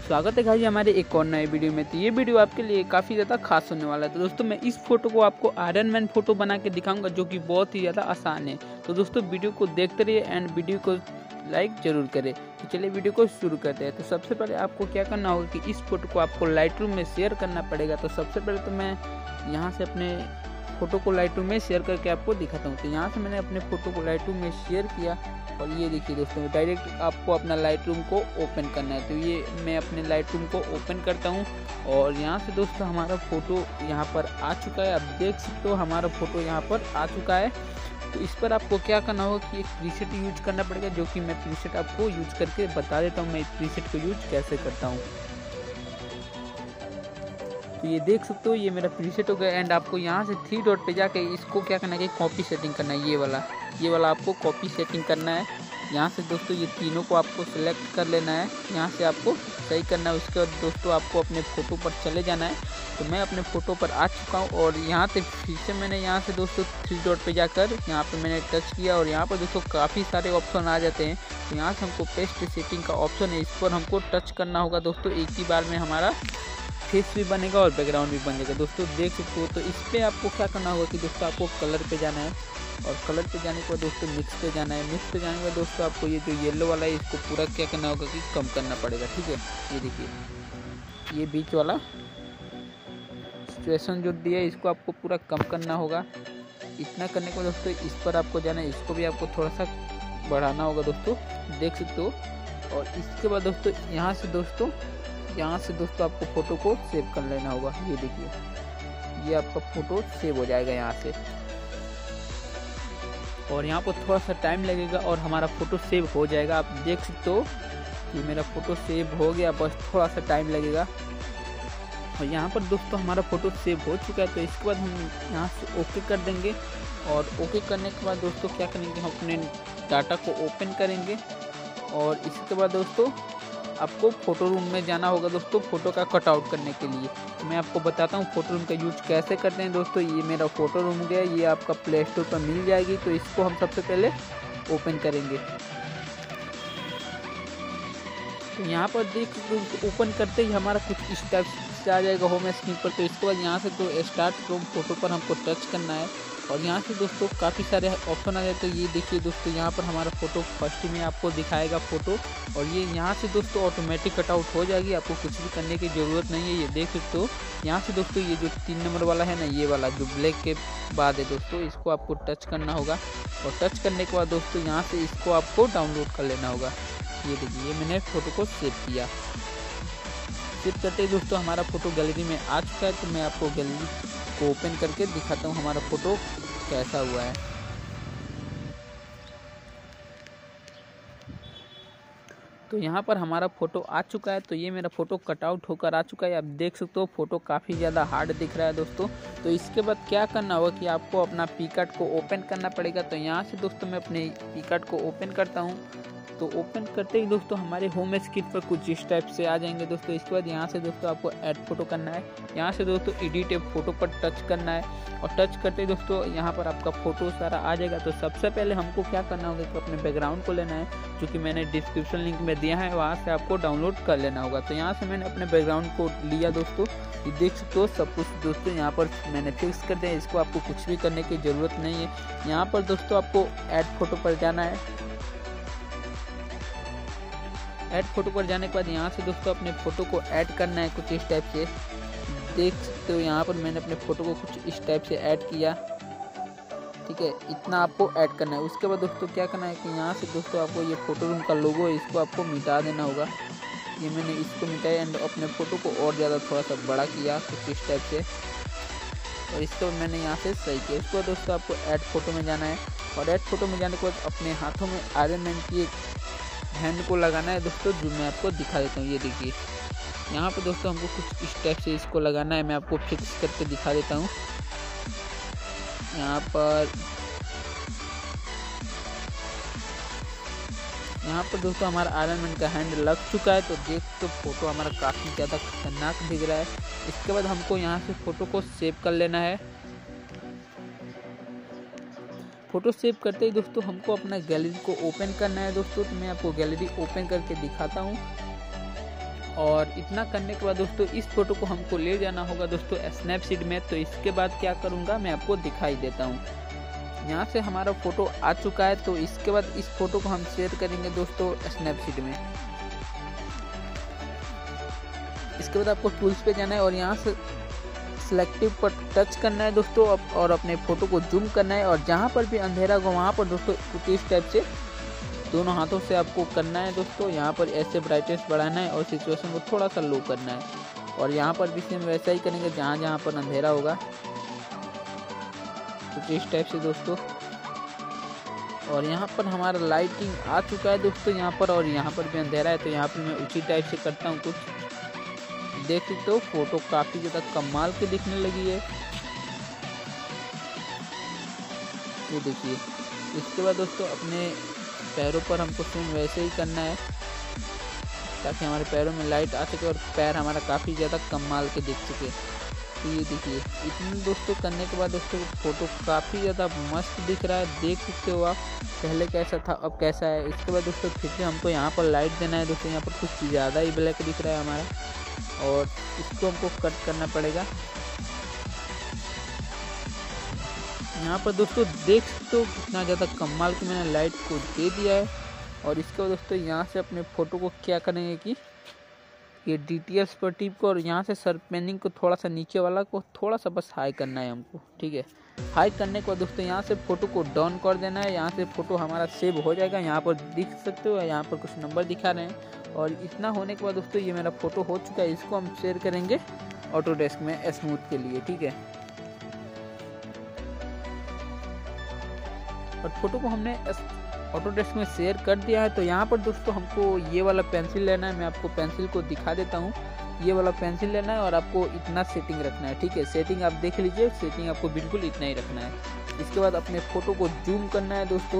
स्वागत है भाई हमारे एक और नए वीडियो में। तो ये वीडियो आपके लिए काफ़ी ज़्यादा खास होने वाला है। तो दोस्तों मैं इस फोटो को आपको आयरन मैन फोटो बना के दिखाऊंगा, जो कि बहुत ही ज़्यादा आसान है। तो दोस्तों वीडियो को देखते रहिए एंड वीडियो को लाइक जरूर करें। तो चलिए वीडियो को शुरू करते हैं। तो सबसे पहले आपको क्या करना होगा कि इस फोटो को आपको लाइटरूम में शेयर करना पड़ेगा। तो सबसे पहले तो मैं यहाँ से अपने फ़ोटो को लाइटरूम में शेयर करके आपको दिखाता हूँ। तो यहाँ से मैंने अपने फ़ोटो को लाइटरूम में शेयर किया और ये देखिए दोस्तों, डायरेक्ट आपको अपना लाइटरूम को ओपन करना है। तो ये मैं अपने लाइटरूम को ओपन करता हूँ और यहाँ से दोस्तों हमारा फ़ोटो यहाँ पर आ चुका है। आप देख सकते हो हमारा फ़ोटो यहाँ पर आ चुका है। तो इस पर आपको क्या करना होगा कि एक प्रीसेट यूज करना पड़ेगा, जो कि मैं प्रीसेट आपको यूज करके बता देता हूँ मैं इस प्रीसेट को यूज कैसे करता हूँ। तो ये देख सकते हो ये मेरा प्रीसेट हो गया एंड आपको यहाँ से 3 डॉट पे जाके इसको क्या करना है कि कॉपी सेटिंग करना है। ये वाला आपको कॉपी सेटिंग करना है। यहाँ से दोस्तों ये तीनों को आपको सिलेक्ट कर लेना है, यहाँ से आपको सही करना है। उसके बाद दोस्तों आपको अपने फ़ोटो पर चले जाना है। तो मैं अपने फ़ोटो पर आ चुका हूँ और यहाँ से फिर से मैंने यहाँ से दोस्तों 3 डॉट पे जाकर यहाँ पे मैंने टच किया और यहाँ पर दोस्तों काफ़ी सारे ऑप्शन आ जाते हैं। तो यहाँ से हमको पेस्ट सेटिंग का ऑप्शन है, इस पर हमको टच करना होगा दोस्तों। एक ही बार में हमारा फेस भी बनेगा और बैकग्राउंड भी बन जाएगा। दोस्तों देख सकते हो। तो इस पर आपको क्या करना होगा कि दोस्तों आपको कलर पे जाना है और कलर पे जाने के बाद दोस्तों मिक्स पे जाना है। मिक्स पे जाने के बाद दोस्तों आपको ये जो येलो वाला है इसको पूरा क्या करना होगा कि कम करना पड़ेगा। ठीक है, ये देखिए ये बीच वाला सिचुएशन जो दिया है इसको आपको पूरा कम करना होगा। इतना करने के बाद दोस्तों इस पर आपको जाना है, इसको भी आपको थोड़ा सा बढ़ाना होगा दोस्तों, देख सकते हो। और इसके बाद दोस्तों यहाँ से दोस्तों आपको फ़ोटो को सेव कर लेना होगा। ये देखिए ये आपका फ़ोटो सेव हो जाएगा यहाँ से और यहाँ पर थोड़ा सा टाइम लगेगा और हमारा फ़ोटो सेव हो जाएगा। आप देख सकते हो कि मेरा फ़ोटो सेव हो गया, बस थोड़ा सा टाइम लगेगा। और यहाँ पर दोस्तों हमारा फ़ोटो सेव हो चुका है। तो इसके बाद हम यहाँ से ओके कर देंगे और ओके करने के बाद दोस्तों क्या करेंगे, हम अपने डाटा को ओपन करेंगे और इसके बाद दोस्तों आपको फ़ोटो रूम में जाना होगा दोस्तों, फ़ोटो का कटआउट करने के लिए। तो मैं आपको बताता हूँ फ़ोटो रूम का यूज कैसे करते हैं दोस्तों। ये मेरा फ़ोटो रूम गया, ये आपका प्ले स्टोर पर मिल जाएगी। तो इसको हम सबसे पहले ओपन करेंगे। तो यहाँ पर देख ओपन करते ही हमारा कुछ इस टाइप से आ जाएगा होम स्क्रीन पर। तो इसके बाद यहाँ से तो स्टार्ट फ्रॉम फोटो पर हमको टच करना है और यहाँ से दोस्तों काफ़ी सारे ऑप्शन आ जाए। तो ये देखिए दोस्तों यहाँ पर हमारा फ़ोटो फर्स्ट में आपको दिखाएगा फ़ोटो और ये यहाँ से दोस्तों ऑटोमेटिक कटआउट हो जाएगी, आपको कुछ भी करने की ज़रूरत नहीं है। ये देख सकते हो यहाँ से दोस्तों ये जो 3 नंबर वाला है ना, ये वाला जो ब्लैक के बाद है दोस्तों, इसको आपको टच करना होगा और टच करने के बाद दोस्तों यहाँ से इसको आपको डाउनलोड कर लेना होगा। ये देखिए मैंने फ़ोटो को सेव किया। सेव करते ही दोस्तों हमारा फ़ोटो गैलरी में आ चुका है। तो मैं आपको गैलरी को ओपन करके दिखाता हूँ हमारा फ़ोटो कैसा हुआ है। तो यहाँ पर हमारा फ़ोटो आ चुका है। तो ये मेरा फ़ोटो कटआउट होकर आ चुका है। आप देख सकते हो फ़ोटो काफ़ी ज़्यादा हार्ड दिख रहा है दोस्तों। तो इसके बाद क्या करना होगा कि आपको अपना पिकआर्ट को ओपन करना पड़ेगा। तो यहाँ से दोस्तों मैं अपने पिकआर्ट को ओपन करता हूँ। तो ओपन करते ही दोस्तों हमारे होम स्क्रीन पर कुछ इस टाइप से आ जाएंगे दोस्तों। इसके बाद यहाँ से दोस्तों आपको ऐड फोटो करना है, यहाँ से दोस्तों एडिट फोटो पर टच करना है और टच करते ही दोस्तों यहाँ पर आपका फ़ोटो सारा आ जाएगा। तो सबसे पहले हमको क्या करना होगा कि अपने बैकग्राउंड को लेना है, जो कि मैंने डिस्क्रिप्शन लिंक में दिया है, वहाँ से आपको डाउनलोड कर लेना होगा। तो यहाँ से मैंने अपने बैकग्राउंड को लिया दोस्तों, ये देख सकते हो सब कुछ दोस्तों यहाँ पर मैंने फिक्स कर दिया। इसको आपको कुछ भी करने की ज़रूरत नहीं है। यहाँ पर दोस्तों आपको ऐड फोटो पर जाना है। ऐड फोटो पर जाने के बाद यहाँ से दोस्तों अपने फ़ोटो को ऐड करना है कुछ इस टाइप से। देख सकते हो यहाँ पर मैंने अपने फ़ोटो को कुछ इस टाइप से ऐड किया। ठीक है, इतना आपको ऐड करना है। उसके बाद दोस्तों क्या करना है कि यहाँ से दोस्तों आपको ये फ़ोटो रूम का लोगो है, इसको आपको मिटा देना होगा। ये मैंने इसको मिटाया एंड अपने फ़ोटो को और ज़्यादा थोड़ा सा बड़ा किया कुछ इस टाइप से और इसको मैंने यहाँ से सही किया। इसको दोस्तों आपको ऐड फोटो में जाना है और ऐड फोटो में जाने के बाद अपने हाथों में आयरन मैन की एक हैंड को लगाना है दोस्तों, जो मैं आपको दिखा देता हूँ। ये देखिए यहाँ पर दोस्तों हमको कुछ इस टाइप से इसको लगाना है। मैं आपको फिक्स करके दिखा देता हूँ। यहाँ पर दोस्तों हमारा आयरन मैन का हैंड लग चुका है। तो देख तो फोटो हमारा काफ़ी ज़्यादा खतरनाक दिख रहा है। इसके बाद हमको यहाँ से फ़ोटो को सेव कर लेना है। फ़ोटो सेव करते ही दोस्तों हमको अपना गैलरी को ओपन करना है दोस्तों। तो मैं आपको गैलरी ओपन करके दिखाता हूँ और इतना करने के बाद दोस्तों इस फोटो को हमको ले जाना होगा दोस्तों स्नैपसीड में। तो इसके बाद क्या करूँगा मैं आपको दिखाई देता हूँ। यहाँ से हमारा फ़ोटो आ चुका है, तो इसके बाद इस फोटो को हम शेयर करेंगे दोस्तों स्नैपसीड में। इसके बाद आपको टूल्स पे जाना है और यहाँ से सिलेक्टिव पर टच करना है दोस्तों और अपने फ़ोटो को जूम करना है। और जहाँ पर भी अंधेरा होगा वहाँ पर दोस्तों कुछ इस टाइप से दोनों हाथों से आपको करना है दोस्तों। यहाँ पर ऐसे ब्राइटनेस बढ़ाना है और सिचुएशन को थोड़ा सा लो करना है। और यहाँ पर भी सेम वैसा ही करेंगे, जहाँ जहाँ पर अंधेरा होगा कुछ इस टाइप से दोस्तों। और यहाँ पर हमारा लाइटिंग आ चुका है दोस्तों यहाँ पर, और यहाँ पर भी अंधेरा है, तो यहाँ पर मैं उसी टाइप से करता हूँ कुछ। देख सकते हो फोटो काफ़ी ज़्यादा कमाल की दिखने लगी है, ये देखिए। इसके बाद दोस्तों अपने पैरों पर हमको सेम वैसे ही करना है ताकि हमारे पैरों में लाइट आ सके और पैर हमारा काफ़ी ज़्यादा कमाल के दिख सके। तो ये देखिए इतने दोस्तों करने के बाद दोस्तों फ़ोटो काफ़ी ज़्यादा मस्त दिख रहा है, देख सकते हो आप। पहले कैसा था अब कैसा है। इसके बाद दोस्तों फिर से हमको यहाँ पर लाइट देना है दोस्तों। यहाँ पर कुछ ज़्यादा ही ब्लैक दिख रहा है हमारा, और इसको हमको कट करना पड़ेगा। यहाँ पर दोस्तों देख सकते हो कितना ज़्यादा कमाल की मैंने लाइट को दे दिया है। और इसके बाद दोस्तों यहाँ से अपने फ़ोटो को क्या करेंगे कि ये डिटेल्स पर टिप को और यहाँ से सरपेनिंग को थोड़ा सा नीचे वाला को थोड़ा सा बस हाई करना है हमको, ठीक है। हाई करने के बाद दोस्तों यहाँ से फ़ोटो को डाउन कर देना है। यहाँ से फ़ोटो हमारा सेव हो जाएगा। यहाँ पर देख सकते हो यहाँ पर कुछ नंबर दिखा रहे हैं। और इतना होने के बाद दोस्तों ये मेरा फ़ोटो हो चुका है। इसको हम शेयर करेंगे ऑटोडेस्क में स्मूथ के लिए, ठीक है। और फोटो को हमने ऑटोडेस्क में शेयर कर दिया है। तो यहाँ पर दोस्तों हमको ये वाला पेंसिल लेना है। मैं आपको पेंसिल को दिखा देता हूँ। ये वाला पेंसिल लेना है और आपको इतना सेटिंग रखना है, ठीक है। सेटिंग आप देख लीजिए, सेटिंग आपको बिल्कुल इतना ही रखना है। इसके बाद अपने फ़ोटो को जूम करना है दोस्तों।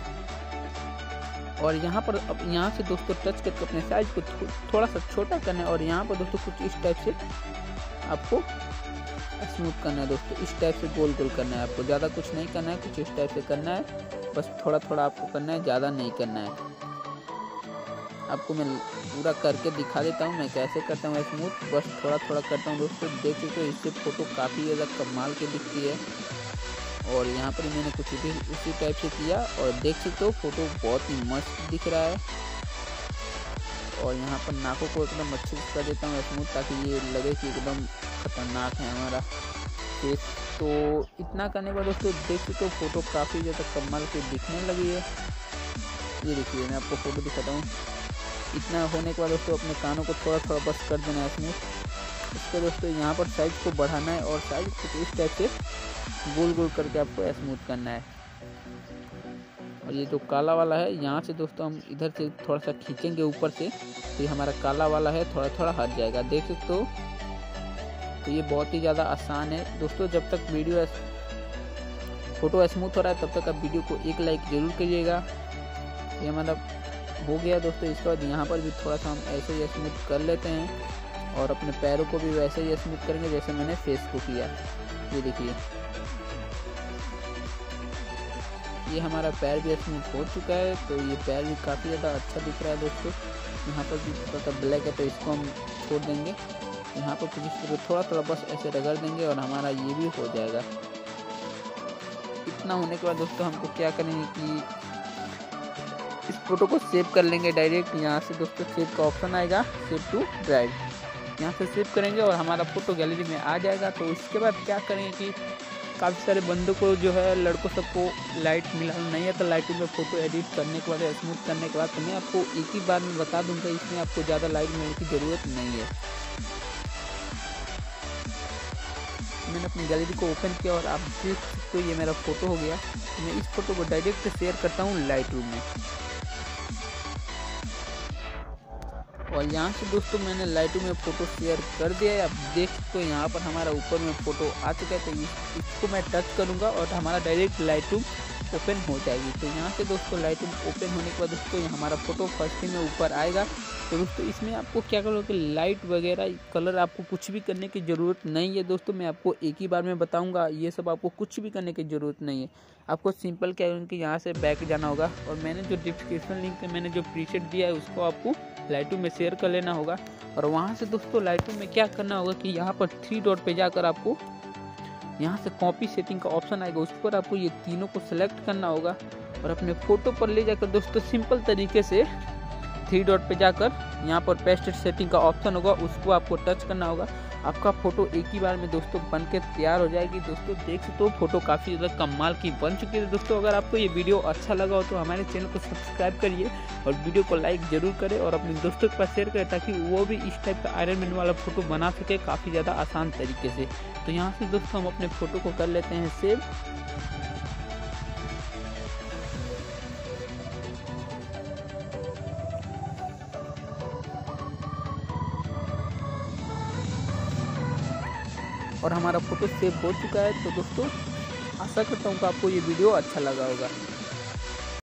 और यहाँ पर यहाँ से दोस्तों टच करके अपने साइज को थोड़ा सा छोटा करना है। और यहाँ पर दोस्तों कुछ इस टाइप से आपको स्मूथ करना है दोस्तों। इस टाइप से गोल गोल करना है आपको, ज़्यादा कुछ नहीं करना है, कुछ इस टाइप से करना है, बस थोड़ा थोड़ा आपको करना है, ज़्यादा नहीं करना है। आपको मैं पूरा करके दिखा देता हूँ मैं कैसे करता हूँ स्मूथ, बस थोड़ा थोड़ा करता हूँ दोस्तों। देख सकते हो इससे फ़ोटो काफ़ी ज़्यादा कमाल की दिखती है। और यहाँ पर मैंने कुछ उसी टाइप से किया और देख सकते हो फ़ोटो बहुत ही मस्त दिख रहा है। और यहाँ पर नाकों को एकदम अच्छे से कर देता हूँ स्मूथ, ताकि ये लगे कि एकदम खतरनाक है हमारा फेस। तो इतना करने के बाद दोस्तों देख सकते हो फ़ोटो काफ़ी ज़्यादा कमाल की दिखने लगी है। ये देखिए मैं आपको फ़ोटो दिखाता हूँ। इतना होने के बाद दोस्तों अपने कानों को थोड़ा थोड़ा बस कर देना है स्मूथ। इसको दोस्तों यहाँ पर साइज को बढ़ाना है और साइज कुछ इस टाइप से गोल गोल करके आपको स्मूथ करना है। और ये जो काला वाला है यहाँ से दोस्तों हम इधर से थोड़ा सा खींचेंगे ऊपर से, तो ये हमारा काला वाला है थोड़ा थोड़ा हट जाएगा, देख सकते हो। तो ये बहुत ही ज़्यादा आसान है दोस्तों। जब तक वीडियो फ़ोटो स्मूथ हो रहा है तब तक आप वीडियो को एक लाइक ज़रूर करिएगा। ये हमारा हो गया दोस्तों। इसके बाद यहाँ पर भी थोड़ा सा हम ऐसे ही स्मूथ कर लेते हैं और अपने पैरों को भी वैसे ही स्मूथ करेंगे जैसे मैंने फेस को किया। ये देखिए ये हमारा पैर भी स्मूथ हो चुका है। तो ये पैर भी काफ़ी ज़्यादा अच्छा दिख रहा है दोस्तों। यहाँ पर भी थोड़ा सा ब्लैक है तो इसको हम छोड़ देंगे। यहाँ पर कुछ थोड़ा थोड़ा बस ऐसे रगड़ देंगे और हमारा ये भी हो जाएगा। इतना होने के बाद दोस्तों हमको क्या करेंगे कि इस फोटो को सेव कर लेंगे डायरेक्ट। यहाँ से दोस्तों सेव का ऑप्शन आएगा, सेव टू ड्राइव, यहाँ से सेव करेंगे और हमारा फ़ोटो गैलरी में आ जाएगा। तो इसके बाद क्या करेंगे कि काफ़ी सारे बंदों को जो है लड़कों सबको लाइट मिला नहीं है, तो लाइटिंग में फ़ोटो एडिट करने के बाद स्मूथ करने के बाद तो मैं आपको एक ही बार में बता दूंगा, इसमें आपको ज़्यादा लाइट मिलने की ज़रूरत नहीं है। मैंने अपनी गैलरी को ओपन किया और आप देख सकते हो ये मेरा फ़ोटो हो गया। तो मैं इस फोटो को डायरेक्ट शेयर करता हूँ लाइटरूम में। और यहाँ से दोस्तों मैंने लाइटरूम में फ़ोटो शेयर कर दिया है। आप देख सकते हो यहाँ पर हमारा ऊपर में फ़ोटो आ चुका है। तो इसको मैं टच करूँगा और हमारा डायरेक्ट लाइटरूम ओपन हो जाएगी। तो यहाँ से दोस्तों लाइटरूम ओपन होने के बाद दोस्तों हमारा फ़ोटो फर्स्ट में ऊपर आएगा। तो दोस्तों इसमें आपको क्या करो कि लाइट वगैरह कलर आपको कुछ भी करने की ज़रूरत नहीं है दोस्तों। मैं आपको एक ही बार में बताऊंगा, ये सब आपको कुछ भी करने की ज़रूरत नहीं है। आपको सिंपल क्या है कि यहाँ से बैक जाना होगा और मैंने जो डिस्क्रिप्शन लिंक में मैंने जो प्रीसेट दिया है उसको आपको लाइटरूम में शेयर कर लेना होगा। और वहाँ से दोस्तों लाइटरूम में क्या करना होगा कि यहाँ पर 3 डॉट पे जाकर आपको यहाँ से कॉपी सेटिंग का ऑप्शन आएगा, उस पर आपको ये तीनों को सेलेक्ट करना होगा और अपने फ़ोटो पर ले जाकर दोस्तों सिंपल तरीके से 3 डॉट पे जाकर यहाँ पर पेस्ट सेटिंग का ऑप्शन होगा, उसको आपको टच करना होगा। आपका फ़ोटो एक ही बार में दोस्तों बन के तैयार हो जाएगी। दोस्तों देख सकते हो फ़ोटो काफ़ी ज़्यादा कमाल की बन चुकी है। दोस्तों अगर आपको ये वीडियो अच्छा लगा हो तो हमारे चैनल को सब्सक्राइब करिए और वीडियो को लाइक ज़रूर करें और अपने दोस्तों के पास शेयर करें ताकि वो भी इस टाइप का आयरन मैन वाला फ़ोटो बना सके काफ़ी ज़्यादा आसान तरीके से। तो यहाँ से दोस्तों हम अपने फ़ोटो को कर लेते हैं सेव। और हमारा फ़ोटो सेव हो चुका है। तो दोस्तों आशा करता हूँ कि आपको ये वीडियो अच्छा लगा होगा।